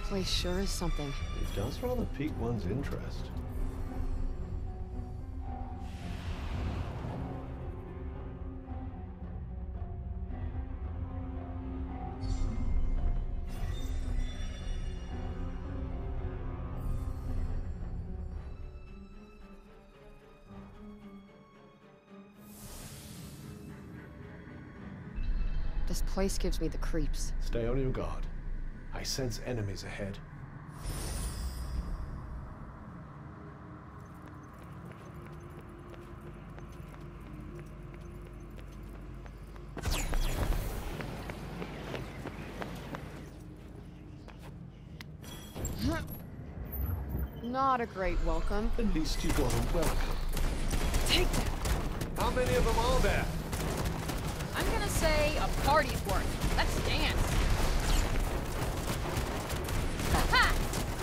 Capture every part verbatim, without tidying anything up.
place sure is something. It does rather pique one's interest. This place gives me the creeps. Stay on your guard. I sense enemies ahead. Not a great welcome. At least you got a welcome. Take that! How many of them are there? I'm gonna say a party's worth. Let's dance. Ha!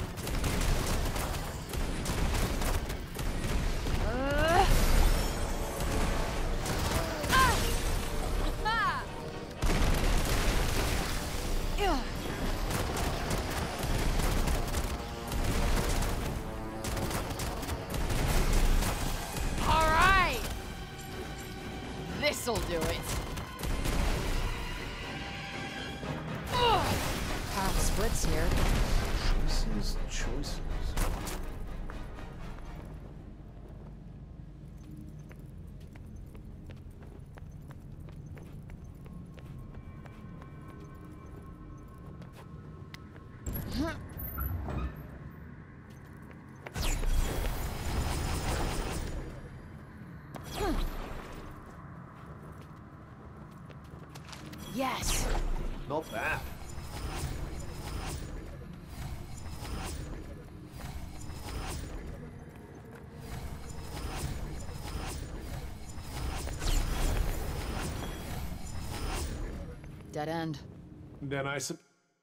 Uh. Ah! Ha! Yeah. All right. This'll do it. Path splits here. Choices, choices. Yes. Not bad. Dead end. Then I sup-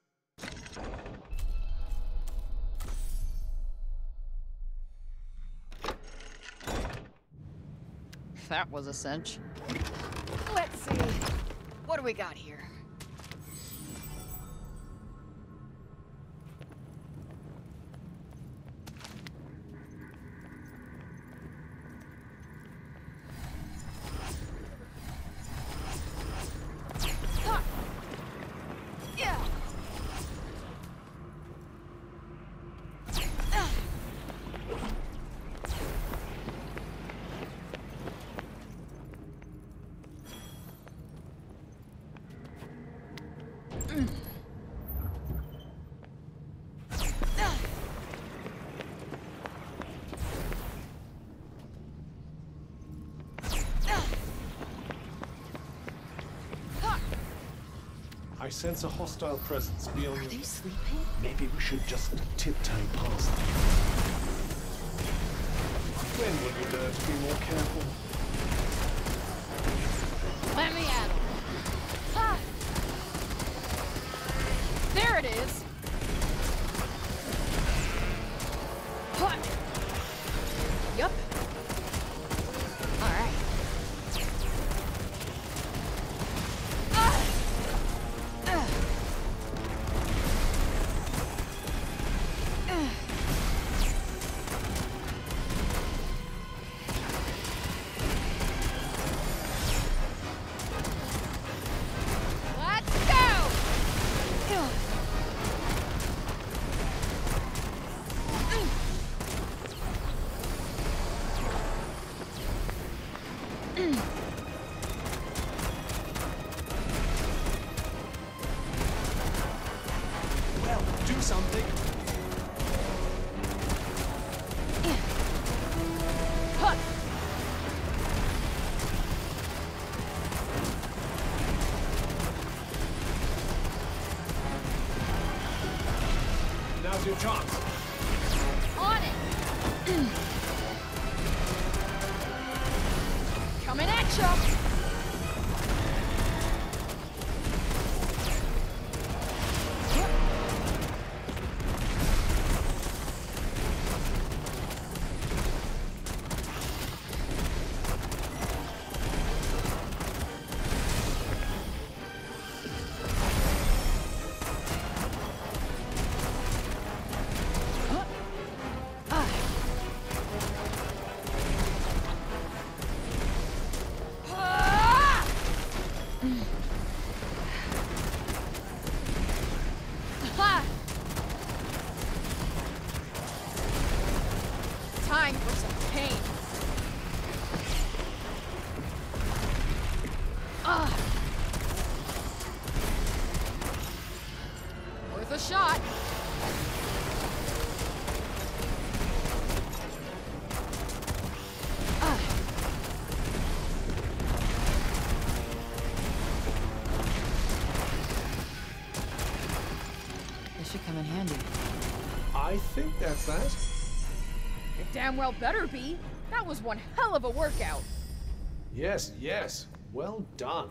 That was a cinch. Let's see. What do we got here? Ha! Yeah. Ah. Mm. Ah. Ah. Ha! I sense a hostile presence beyond Are you. they sleeping? Maybe we should just tiptoe past them. When will you learn to be more careful? Let me at 'em. Ha! There it is. Ha! Yup. All right. Ah! Ah! Ah! Let's go! Ugh. Mm. Mm. Well, do something. Huh. Now's your chance. On it! Coming at you! time for some pain. Ah! Worth a shot. Ah. This should come in handy. I think that's that. It damn well better be. That was one hell of a workout. Yes, yes. Well done.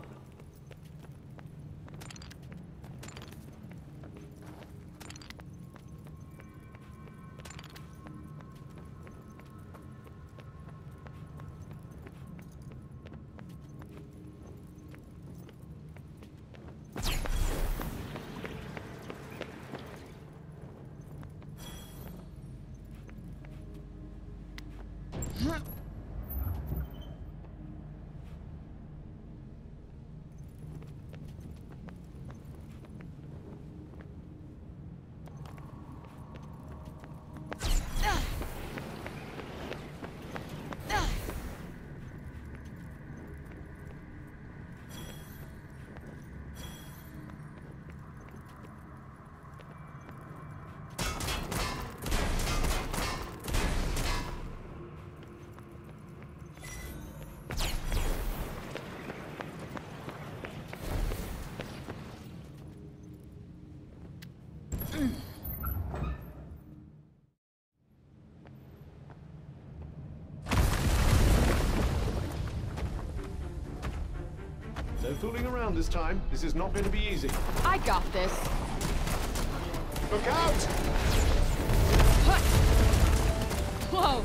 No fooling around this time. This is not going to be easy. I got this. Look out! Hut. Whoa!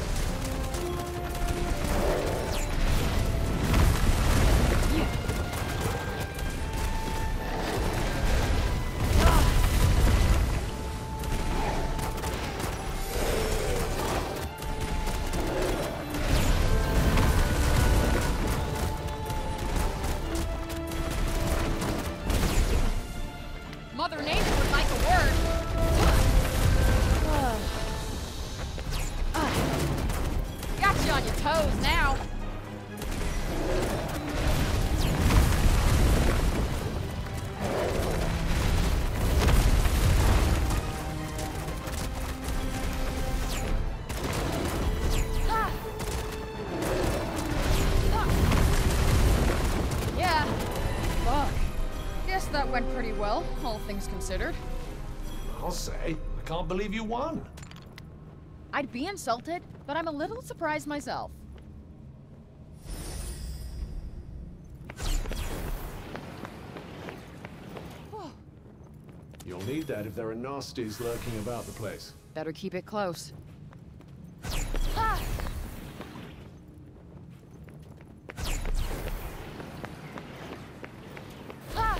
Yeah. Mother Nature would like a word. Got you on your toes now. Ah. Ah. Yeah. Fuck. Guess that went pretty well, all things considered. I'll say. I can't believe you won. I'd be insulted, but I'm a little surprised myself. You'll need that if there are nasties lurking about the place. Better keep it close. Ah! Ah!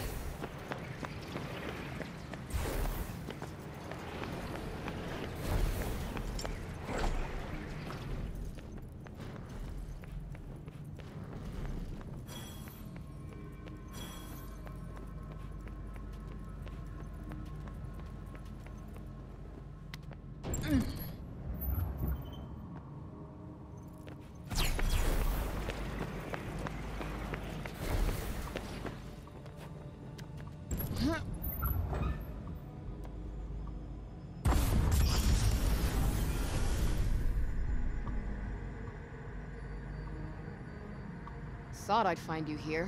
Thought I'd find you here.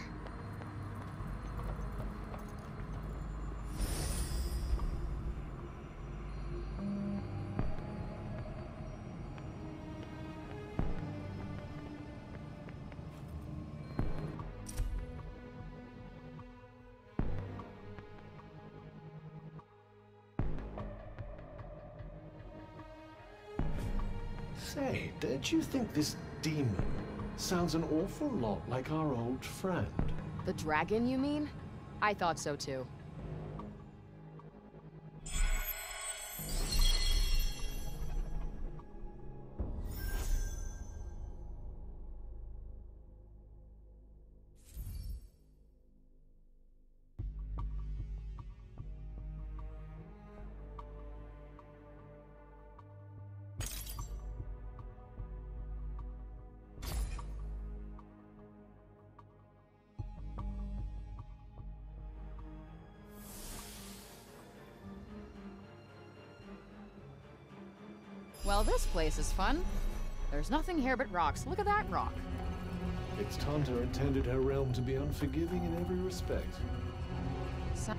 Say, don't you think this demon sounds an awful lot like our old friend? The dragon, you mean? I thought so too. Well, this place is fun. There's nothing here but rocks. Look at that rock. Its Tanta intended her realm to be unforgiving in every respect. So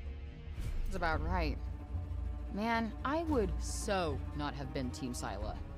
That's about right. Man, I would so not have been Team Scylla.